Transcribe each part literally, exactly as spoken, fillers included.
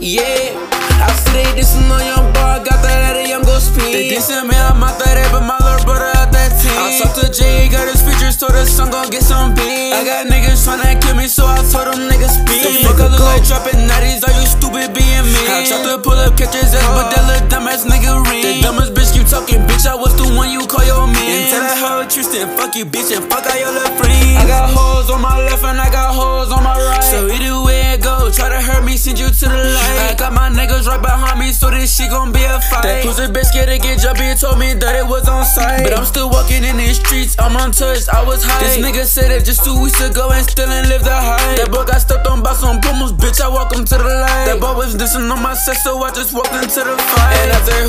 Yeah, I see they dissing on young boy, got that at a young go speed. They dissing me, I'm out that but my little brother out that team. I talked to Jay, got his features, told the son gon' get some beans. I got niggas tryna kill me, so I told them niggas speed. Fuck, I look like dropping nineties, are you stupid being me? I tried to pull up, catch his ass, but that little dumbass nigga ring. The dumbest bitch keep talking, bitch, I was the one you call your man. And tell that hoe Tristan, fuck you bitch, and fuck all your little friends. I got hoes on my left and I got hoes on my right, so either way it go, try to hurt me, send you to the light. I got my niggas right behind me, so this shit gon' be a fight. That pussy bitch scared to get jumpy, told me that it was on sight, but I'm still walking in these streets, I'm untouched, I was high. This nigga said it just two weeks ago and still ain't live the hype. That boy got stepped on by some pummels, bitch, I walk him to the light. That boy was dissing on my sex, so I just walked into the fight. And I said,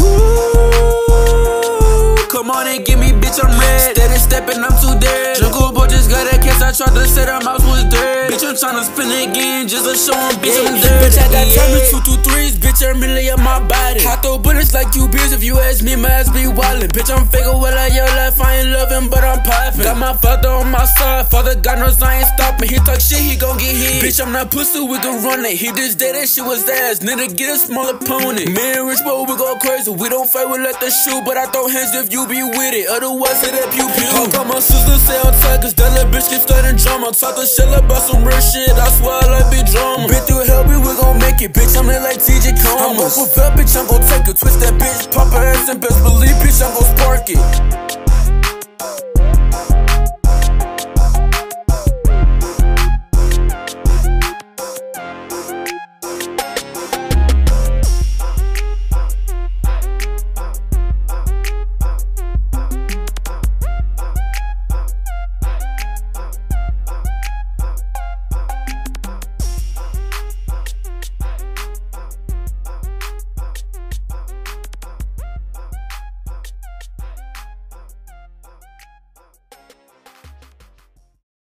ooh, come on and give me, bitch, I'm red. Steady stepping, I'm too dead. Jungle boy just got a case, I tried to say that mouse was dead. Bitch, I'm tryna spin again just to show him, bitch, I'm dead. Bitch, I got yeah. Time to two, two, threes, bitch, I'm really on my body. I throw bullets like you beers, if you ask me, my ass be wildin'. Bitch, I'm faking what I your life, I ain't loving, but I'm poppin'. Got my father on my side, father God knows I ain't stopping. He talk shit, he gon' get hit. Bitch, I'm not pussy, we gon' run it. He just did that shit was ass, nigga, get a small opponent. Me and Rich Boy, we go crazy, we don't fight, we let the shoot, but I throw hands if you be with it, otherwise hit that pew pew. I got my sister say on time, cause that little bitch keep starting drama. Talk to shit about some real shit, I swear I like big drama. Been through hell, we gon' make it, bitch, I'm lit like T J Comas. I'm up with that bitch, I'm gon' take it, twist that bitch, pop her ass and best believe, bitch, I'm gon' spark it.